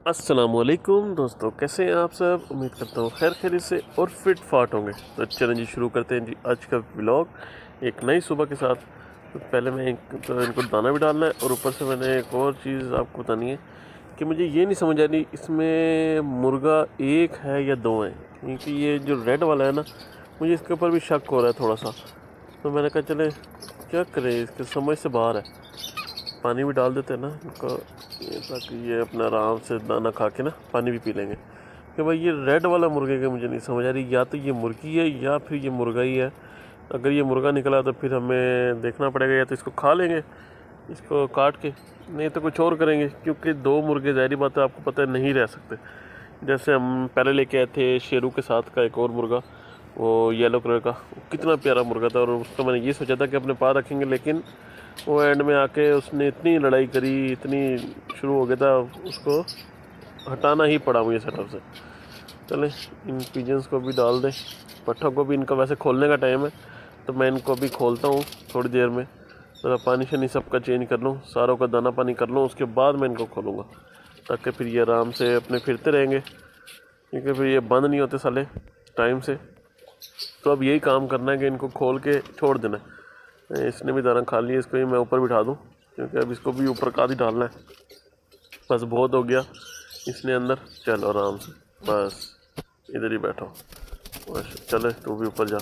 अस्सलामुअलैकुम दोस्तों, कैसे हैं आप सब। उम्मीद करता हूँ खैर खैरियत से और फिट फाट होंगे। तो चलें जी, शुरू करते हैं जी आज का व्लॉग एक नई सुबह के साथ। तो पहले मैं तो इनको दाना भी डालना है और ऊपर से मैंने एक और चीज़ आपको बतानी है कि मुझे ये नहीं समझ आ रही इसमें मुर्गा एक है या दो हैं, क्योंकि ये जो रेड वाला है ना, मुझे इसके ऊपर भी शक हो रहा है थोड़ा सा। तो मैंने कहा चले क्या करें, इसके समझ से बाहर है। पानी भी डाल देते हैं ना इनको, ये ताकि ये अपना आराम से दाना खा के ना पानी भी पी लेंगे। कि भाई ये रेड वाला मुर्गे का मुझे नहीं समझ आ रही, या तो ये मुर्गी है या फिर ये मुर्गा ही है। अगर ये मुर्गा निकला तो फिर हमें देखना पड़ेगा, या तो इसको खा लेंगे इसको काट के, नहीं तो कुछ और करेंगे। क्योंकि दो मुर्गे ज़ाहिर बात है आपको पता है नहीं रह सकते। जैसे हम पहले लेके आए थे शेरू के साथ का एक और मुर्गा, वो येलो कलर का, कितना प्यारा मुर्गा था। और उसको मैंने ये सोचा था कि अपने पास रखेंगे, लेकिन वो एंड में आके उसने इतनी लड़ाई करी, इतनी शुरू हो गया था, उसको हटाना ही पड़ा मुझे सेटअप से। चले इन पिजन्स को भी डाल दें, पट्ठों को भी। इनका वैसे खोलने का टाइम है तो मैं इनको भी खोलता हूँ थोड़ी देर में। ज़रा पानी शानी सबका चेंज कर लूँ, सारों का दाना पानी कर लूँ, उसके बाद मैं इनको खोलूँगा, ताकि फिर ये आराम से अपने फिरते रहेंगे। क्योंकि फिर ये बंद नहीं होते साले टाइम से। तो अब यही काम करना है कि इनको खोल के छोड़ देना है। इसने भी दाना खा लिया, इसको ही मैं ऊपर बिठा दूँ, क्योंकि अब इसको भी ऊपर का ही डालना है। बस बहुत हो गया इसने अंदर। चलो आराम से, बस इधर ही बैठो। बस चले तू भी ऊपर जा।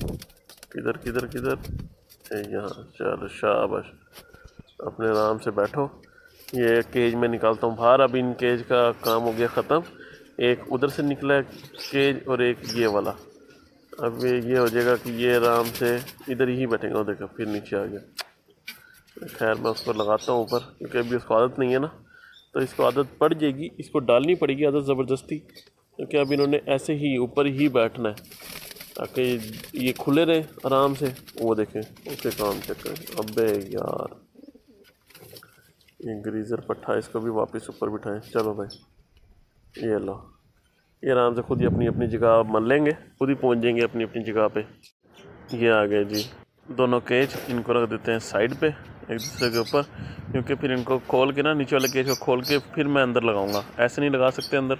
किधर किधर किधर, यहाँ चलो शाबाश, अपने आराम से बैठो। ये केज में निकालता हूँ बाहर। अब इन केज का काम हो गया ख़त्म। एक उधर से निकला है केज और एक ये वाला। अब ये हो जाएगा कि ये आराम से इधर ही बैठेगा। देखो फिर नीचे आ गया। खैर मैं उसको लगाता हूँ ऊपर, क्योंकि अभी उसको आदत नहीं है ना, तो इसको आदत पड़ जाएगी, इसको डालनी पड़ेगी आदत ज़बरदस्ती। क्योंकि अब इन्होंने ऐसे ही ऊपर ही बैठना है, ताकि ये खुले रहे आराम से। वो देखें उसके काम चेक करें। अबे यार ये ग्रीज़र पट्ठा, इसको भी वापस ऊपर बिठाएं। चलो भाई ये लो, ये आराम से खुद ही अपनी अपनी जगह मल लेंगे, खुद ही पहुंच जाएंगे अपनी अपनी जगह पे। ये आ गए जी दोनों केज। इनको रख देते हैं साइड पे एक दूसरे के ऊपर, क्योंकि फिर इनको खोल के ना, नीचे वाले केज को खोल के फिर मैं अंदर लगाऊंगा। ऐसे नहीं लगा सकते अंदर,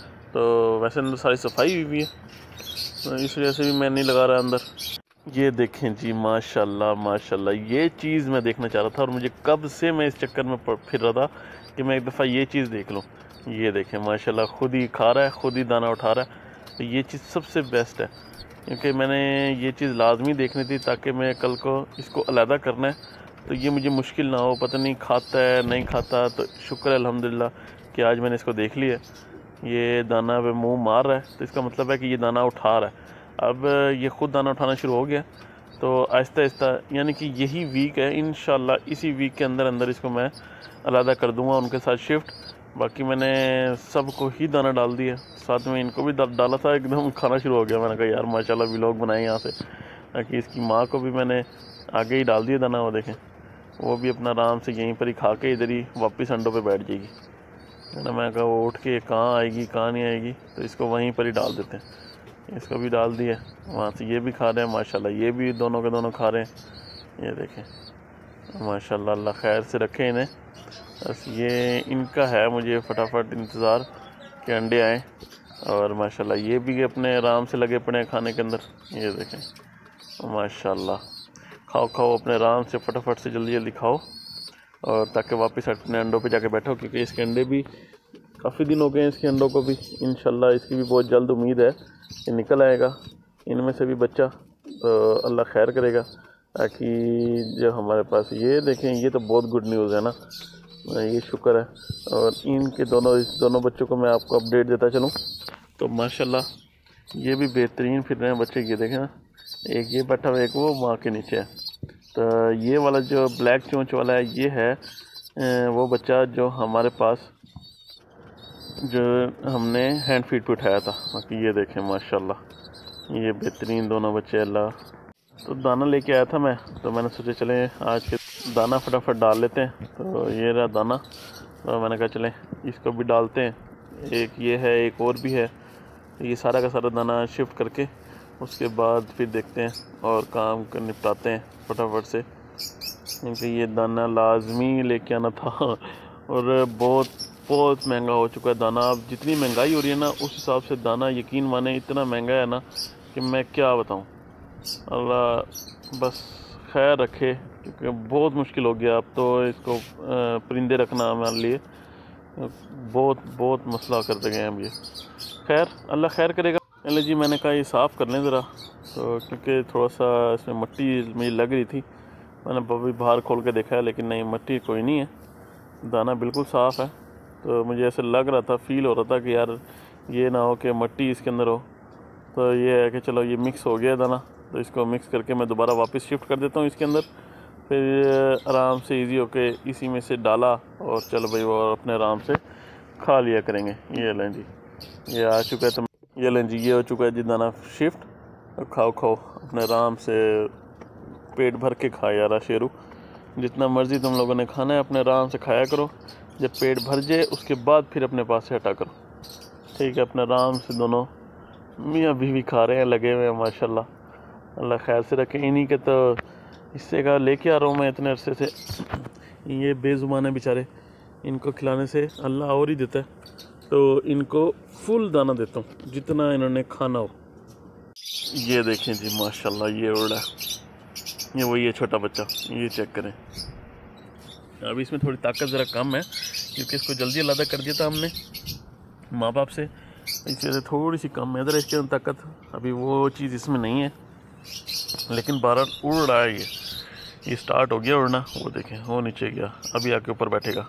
तो वैसे अंदर सारी सफाई हुई है, तो इस वजह से भी मैं नहीं लगा रहा अंदर। ये देखें जी, माशाल्लाह माशाल्लाह, ये चीज़ मैं देखना चाह रहा था और मुझे कब से मैं इस चक्कर में फिर रहा था कि मैं एक दफ़ा ये चीज़ देख लूँ। ये देखें माशाल्लाह, खुद ही खा रहा है, खुद ही दाना उठा रहा है। तो ये चीज़ सबसे बेस्ट है, क्योंकि मैंने ये चीज़ लाजमी देखनी थी, ताकि मैं कल को इसको अलहदा करना है तो ये मुझे मुश्किल ना हो। पता नहीं खाता है नहीं खाता, तो शुक्र है अल्हम्दुलिल्लाह कि आज मैंने इसको देख लिया। ये दाना पे मुंह मार रहा है, तो इसका मतलब है कि ये दाना उठा रहा है। अब ये ख़ुद दाना उठाना शुरू हो गया, तो आहिस्ता आहिस्ता, यानी कि यही वीक है, इंशाल्लाह इसी वीक के अंदर अंदर इसको मैं अलहदा कर दूंगा उनके साथ शिफ्ट। बाकी मैंने सबको ही दाना डाल दिया, साथ में इनको भी डाला था। एकदम खाना शुरू हो गया। मैंने कहा यार माशाल्लाह व्लॉग बनाए यहाँ से, ताकि इसकी माँ को भी मैंने आगे ही डाल दिया दाना। वो देखें, वो भी अपना आराम से यहीं पर ही खा के इधर ही वापस अंडों पर बैठ जाएगी, है ना। मैं कहा वो उठ के कहाँ आएगी कहाँ नहीं आएगी, तो इसको वहीं पर ही डाल देते हैं। इसको भी डाल दिया, वहाँ से ये भी खा रहे हैं माशाल्लाह, ये भी दोनों के दोनों खा रहे हैं। ये देखें माशाल्लाह, अल्लाह खैर से रखे इन्हें। बस ये इनका है मुझे फटाफट इंतज़ार कि अंडे आएँ। और माशाल्लाह ये भी अपने आराम से लगे पड़े हैं खाने के अंदर। ये देखें माशाल्लाह, खाओ खाओ अपने आराम से, फटाफट से जल्दी जल्दी खाओ, और ताकि वापस अपने अंडों पे जाके बैठो। क्योंकि इसके अंडे भी काफ़ी दिन हो गए हैं, इसके अंडों को भी। इंशाल्लाह इसकी भी बहुत जल्द उम्मीद है कि निकल आएगा इनमें से भी बच्चा, तो अल्लाह खैर करेगा। ताकि जो हमारे पास, ये देखें ये तो बहुत गुड न्यूज़ है ना, ये शुक्र है। और इनके इस दोनों बच्चों को मैं आपको अपडेट देता चलूँ, तो माशाल्लाह ये भी बेहतरीन फिर रहे हैं बच्चे। ये देखें ना, एक ये बैठा हुआ, एक वो माँ के नीचे है। तो ये वाला जो ब्लैक चोंच वाला है, ये है वो बच्चा जो हमारे पास, जो हमने हैंड फीड पे उठाया था। बाकी ये देखें माशाल्लाह, ये बेहतरीन दोनों बच्चे। अल्लाह, तो दाना लेके आया था मैं, तो मैंने सोचा चले आज के दाना फटाफट डाल लेते हैं। तो ये रहा दाना, तो मैंने कहा चलें इसको भी डालते हैं। एक ये है, एक और भी है। ये सारा का सारा दाना शिफ्ट करके उसके बाद फिर देखते हैं और काम कर निपटाते हैं फटाफट से, क्योंकि ये दाना लाजमी लेके आना था। और बहुत बहुत महंगा हो चुका है दाना। अब जितनी महंगाई हो रही है ना, उस हिसाब से दाना यकीन माने इतना महंगा है ना कि मैं क्या बताऊं। अल्लाह बस खैर रखे, क्योंकि बहुत मुश्किल हो गया अब तो इसको परिंदे रखना हमारे लिए बहुत बहुत मसला कर दे गए हैं अब ये। खैर अल्लाह खैर करेगा। चले जी, मैंने कहा ये साफ़ कर लें ज़रा, तो क्योंकि थोड़ा सा इसमें मट्टी मुझे लग रही थी। मैंने अभी बाहर खोल के देखा है, लेकिन नहीं, मट्टी कोई नहीं है, दाना बिल्कुल साफ़ है। तो मुझे ऐसे लग रहा था, फील हो रहा था कि यार ये ना हो कि मट्टी इसके अंदर हो। तो ये है कि चलो ये मिक्स हो गया दाना, तो इसको मिक्स करके मैं दोबारा वापस शिफ्ट कर देता हूँ इसके अंदर। फिर आराम से इजी होके इसी में से डाला और चलो भाई वो अपने आराम से खा लिया करेंगे। ये लें जी, ये आ चुका है। तो ये लें जी, ये हो चुका है जी दाना शिफ्ट। तो खाओ खाओ अपने आराम से, पेट भर के खा यार शेरू। जितना मर्ज़ी तुम लोगों ने खाना है अपने आराम से खाया करो। जब पेट भर जाए उसके बाद फिर अपने पास से हटा करो, ठीक है। अपने आराम से दोनों मियाँ बीवी खा रहे हैं, लगे हुए हैं माशाल्लाह। अल्लाह खैर से रखे। इन्हीं के तो इससे का लेके आ रहा हूँ मैं इतने अरसे से। ये बेज़ुबान है बेचारे, इनको खिलाने से अल्लाह और ही देता है। तो इनको फुल दाना देता हूँ जितना इन्होंने खाना हो। ये देखें जी माशाल्लाह, ये उड़ा, ये वही है छोटा बच्चा, ये चेक करें। अभी इसमें थोड़ी ताकत ज़रा कम है, क्योंकि इसको जल्दी अलग कर दिया था हमने माँ बाप से, इससे थोड़ी सी कम है इधर इसके अंदर ताकत। अभी वो चीज़ इसमें नहीं है, लेकिन बारह उड़ रहा है। ये स्टार्ट हो गया उड़ना, वो देखें वो नीचे गया, अभी आके ऊपर बैठेगा।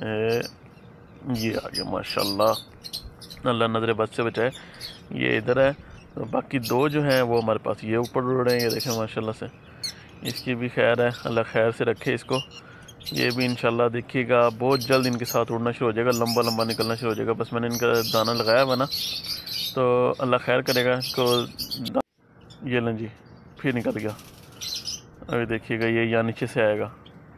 ये आ गया माशाल्लाह, अल्लाह नज़र बद से बचाए। ये इधर है, तो बाकी दो जो हैं वो हमारे पास ये ऊपर उड़ रहे हैं। ये देखें माशाल्लाह से, इसकी भी खैर है, अल्लाह खैर से रखे इसको। ये भी इंशाल्लाह देखिएगा बहुत जल्द इनके साथ उड़ना शुरू हो जाएगा, लंबा लंबा निकलना शुरू हो जाएगा। बस मैंने इनका दाना लगाया हुआ ना, तो अल्लाह खैर करेगा इसको। ये लें जी, फिर निकल गया। अभी देखिएगा ये यहाँ नीचे से आएगा,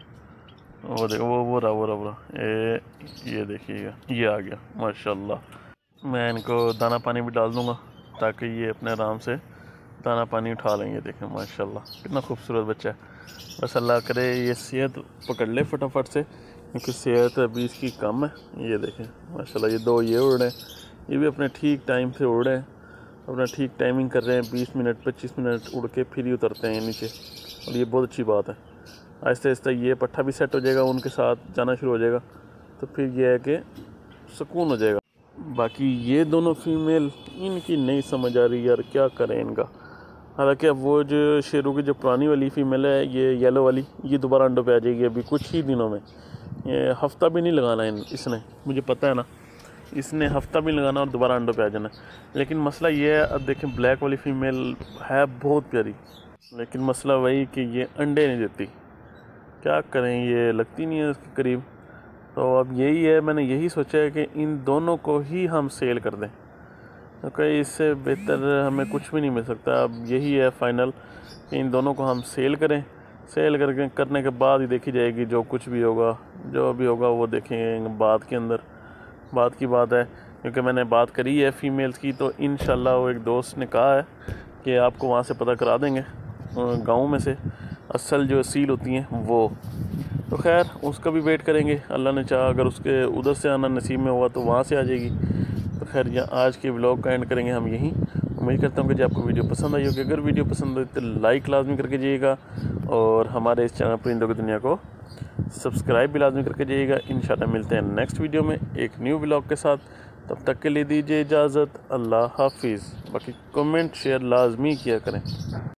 वो देखो वो रहा ये देखिएगा, ये आ गया माशाल्लाह। मैं इनको दाना पानी भी डाल दूँगा ताकि ये अपने आराम से दाना पानी उठा लेंगे। देखें माशाल्लाह कितना खूबसूरत बच्चा है। बस अल्लाह करे ये सेहत पकड़ ले फटाफट से, क्योंकि सेहत अभी इसकी कम है। ये देखें माशाल्लाह, ये दो ये उड़ रहे हैं, ये भी अपने ठीक टाइम से उड़ रहे हैं, अपना ठीक टाइमिंग कर रहे हैं। 20 मिनट 25 मिनट उड़ के फिर ही उतरते हैं नीचे, और ये बहुत अच्छी बात है। आहिस्ता आहिस्ता ये पट्ठा भी सेट हो जाएगा, उनके साथ जाना शुरू हो जाएगा, तो फिर ये है कि सुकून हो जाएगा। बाकी ये दोनों फीमेल, इनकी नहीं समझ आ रही यार, क्या करें इनका। हालांकि अब वो जो शेरों की जो पुरानी वाली फ़ीमेल है, ये येलो वाली, ये दोबारा अंडों पे आ जाएगी अभी कुछ ही दिनों में। ये हफ़्ता भी नहीं लगाना है इसने, मुझे पता है ना, इसने हफ़्ता भी लगाना और दोबारा अंडों पे आ जाना। लेकिन मसला ये है, अब देखें ब्लैक वाली फ़ीमेल है बहुत प्यारी, लेकिन मसला वही कि ये अंडे नहीं देती। क्या करें, ये लगती नहीं है उसके करीब। तो अब यही है, मैंने यही सोचा है कि इन दोनों को ही हम सेल कर दें, क्योंकि इससे बेहतर हमें कुछ भी नहीं मिल सकता। अब यही है फ़ाइनल कि इन दोनों को हम सेल करें। सेल करने के बाद ही देखी जाएगी जो कुछ भी होगा, जो भी होगा वो देखेंगे बाद के अंदर। बात की बात है, क्योंकि मैंने बात करी है फ़ीमेल्स की, तो इंशाल्लाह वो एक दोस्त ने कहा है कि आपको वहाँ से पता करा देंगे गाँव में से असल जो सील होती हैं वो। तो खैर उसका भी वेट करेंगे, अल्लाह ने चाहा अगर उसके उधर से आना नसीब में हुआ तो वहाँ से आ जाएगी। तो खैर यहाँ आज के व्लॉग का एंड करेंगे हम यहीं। उम्मीद करता हूँ कि आपको वीडियो पसंद आई होगी। अगर वीडियो पसंद आई तो लाइक लाजमी करके जाइएगा, और हमारे इस चैनल परिंदों की दुनिया को सब्सक्राइब भी लाजमी करके जाइएगा। इंशाल्लाह मिलते हैं नेक्स्ट वीडियो में एक न्यू व्लॉग के साथ। तब तक के लिए दीजिए इजाज़त, अल्लाह हाफिज़। बाकी कमेंट शेयर लाजमी किया करें।